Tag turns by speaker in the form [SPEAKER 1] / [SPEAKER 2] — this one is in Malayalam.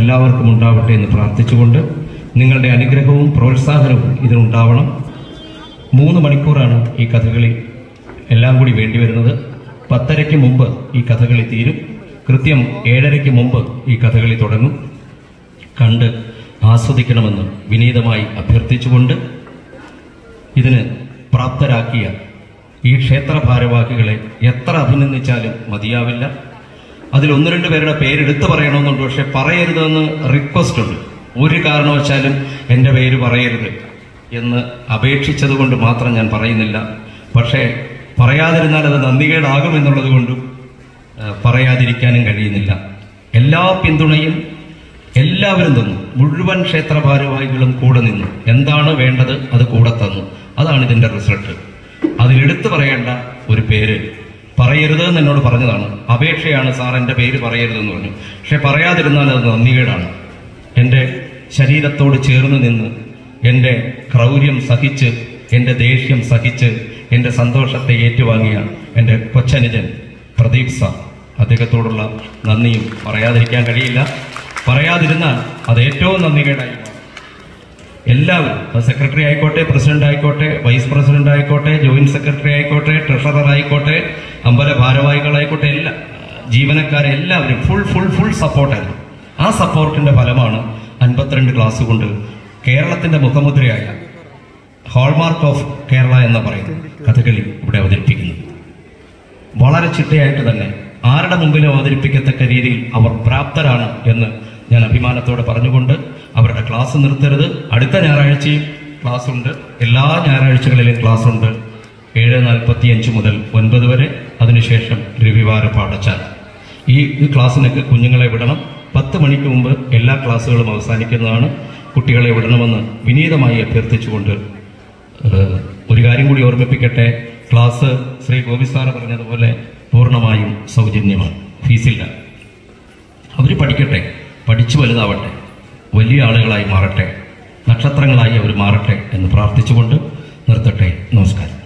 [SPEAKER 1] എല്ലാവർക്കും ഉണ്ടാവട്ടെ എന്ന് പ്രാർത്ഥിച്ചുകൊണ്ട് നിങ്ങളുടെ അനുഗ്രഹവും പ്രോത്സാഹനവും ഇതിനുണ്ടാവണം. 3 മണിക്കൂറാണ് ഈ കഥകളി എല്ലാം കൂടി വേണ്ടി വരുന്നത്. 10:30 മുമ്പ് ഈ കഥകളി തീരും. കൃത്യം 7:30 മുമ്പ് ഈ കഥകളി തുടങ്ങും. കണ്ട് ആസ്വദിക്കണമെന്ന് വിനീതമായി അഭ്യർത്ഥിച്ചുകൊണ്ട് ഇതിന് പ്രാപ്തരാക്കിയ ഈ ക്ഷേത്ര ഭാരവാഹികളെ എത്ര അഭിനന്ദിച്ചാലും മതിയാവില്ല. അതിൽ 1-2 പേരുടെ പേരെടുത്ത് പറയണമെന്നുണ്ട്, പക്ഷെ പറയരുതെന്ന് റിക്വസ്റ്റ് ഉണ്ട്. ഒരു കാരണവശാലും എൻ്റെ പേര് പറയരുത് എന്ന് അപേക്ഷിച്ചത് കൊണ്ട് മാത്രം ഞാൻ പറയുന്നില്ല. പക്ഷേ പറയാതിരുന്നാൽ അത് നന്ദികേടാകുമെന്നുള്ളത് കൊണ്ടും പറയാതിരിക്കാനും കഴിയുന്നില്ല. എല്ലാ പിന്തുണയും എല്ലാവരും തന്നു. മുഴുവൻ ക്ഷേത്ര ഭാരവാഹികളും കൂടെ നിന്നു. എന്താണ് വേണ്ടത് അത് കൂടെ തന്നു. അതാണ് ഇതിൻ്റെ റിസൾട്ട്. അതിലെടുത്ത് പറയേണ്ട ഒരു പേര് പറയരുത് എന്ന് എന്നോട് പറഞ്ഞതാണ്. അപേക്ഷയാണ്, സാർ എൻ്റെ പേര് പറയരുതെന്ന് പറഞ്ഞു. പക്ഷെ പറയാതിരുന്നാൽ അത് നന്ദികേടാണ്. എൻ്റെ ശരീരത്തോട് ചേർന്ന് നിന്ന് എൻ്റെ ക്രൗര്യം സഹിച്ച്, എൻ്റെ ദേഷ്യം സഹിച്ച്, എൻ്റെ സന്തോഷത്തെ ഏറ്റുവാങ്ങിയ എൻ്റെ കൊച്ചനുജൻ പ്രദീപ് സാർ, അദ്ദേഹത്തോടുള്ള നന്ദിയും പറയാതിരിക്കാൻ കഴിയില്ല. പറയാതിരുന്നാൽ അത് ഏറ്റവും നന്ദികേടായി. എല്ലാവരും, സെക്രട്ടറി ആയിക്കോട്ടെ, പ്രസിഡന്റ് ആയിക്കോട്ടെ, വൈസ് പ്രസിഡന്റ് ആയിക്കോട്ടെ, ജോയിന്റ് സെക്രട്ടറി ആയിക്കോട്ടെ, ട്രഷറർ ആയിക്കോട്ടെ, അമ്പല ഭാരവാഹികളായിക്കോട്ടെ, എല്ലാ ജീവനക്കാരെ എല്ലാവരും ഫുൾ സപ്പോർട്ടായിരുന്നു. ആ സപ്പോർട്ടിന്റെ ഫലമാണ് 52 ക്ലാസ് കൊണ്ട് കേരളത്തിന്റെ മുഖമുദ്രയായ ഹോൾമാർക്ക് ഓഫ് കേരള എന്ന് പറയുന്ന കഥകളി ഇവിടെ അവതരിപ്പിക്കുന്നത്. വളരെ ചിട്ടയായിട്ട് തന്നെ ആരുടെ മുമ്പിലും അവതരിപ്പിക്കത്തക്ക രീതിയിൽ അവർ പ്രാപ്തരാണ് എന്ന് ഞാൻ അഭിമാനത്തോടെ പറഞ്ഞുകൊണ്ട് അവരുടെ ക്ലാസ് നിർത്തരുത്. അടുത്ത ഞായറാഴ്ചയും ക്ലാസ് ഉണ്ട്. എല്ലാ ഞായറാഴ്ചകളിലും ക്ലാസ് ഉണ്ട്. 7:45 മുതൽ 9 വരെ. അതിനുശേഷം രവിവാര പാഠശാല. ഈ ക്ലാസ്സിനൊക്കെ കുഞ്ഞുങ്ങളെ വിടണം. 10 മണിക്ക് മുമ്പ് എല്ലാ ക്ലാസ്സുകളും അവസാനിക്കുന്നതാണ്. കുട്ടികളെ വിടണമെന്ന് വിനീതമായി അഭ്യർത്ഥിച്ചുകൊണ്ട് ഒരു കാര്യം കൂടി ഓർമ്മിപ്പിക്കട്ടെ. ക്ലാസ് ശ്രീ ഗോപി സാറ് പറഞ്ഞതുപോലെ പൂർണ്ണമായും സൗജന്യമാണ്, ഫീസില്ല. അവർ പഠിക്കട്ടെ, പഠിച്ചു വലുതാവട്ടെ, വലിയ ആളുകളായി മാറട്ടെ, നക്ഷത്രങ്ങളായി അവർ മാറട്ടെ എന്ന് പ്രാർത്ഥിച്ചുകൊണ്ട് നിർത്തട്ടെ. നമസ്കാരം.